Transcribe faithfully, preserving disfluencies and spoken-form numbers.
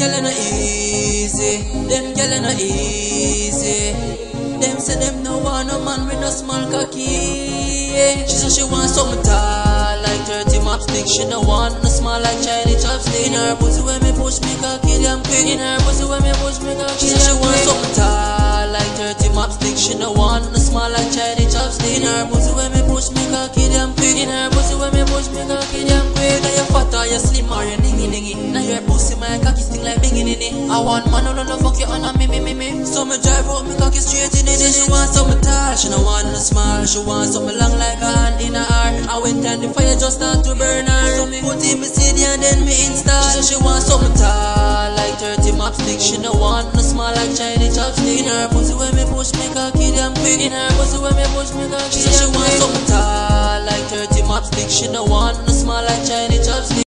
gyal no easy, them gyal no easy. Them say them no want no man with no small cocky. She say she want something tall like thirty mopstick. She no want no small like Chinese chopstick. In her pussy when me push me cocky damn quick. In her pussy when me push me cocky. She say she want something tall like thirty mopstick. She no want no small like Chinese chopstick. In her pussy when me push me cocky damn quick. In her pussy when me push me cocky damn quick. Now you fat or you slim or you ningy ningy. Now your pussy my cocky sting like bingy ningy. I want man who no fuck you on a me me me me. So me drive out me cocky straight in it. She want something tall, she no want no small. She want something long like a hand in her heart. I went and the fire just start to burn her. So me put in me C D and then me install. She say she want something tall like thirty mopstick. She no want no small like Chinese chopstick. In her pussy when me push me cocky damn quick. In her pussy when me push me cocky. She say she want something tall like thirty mopstick. She no want no small like Chinese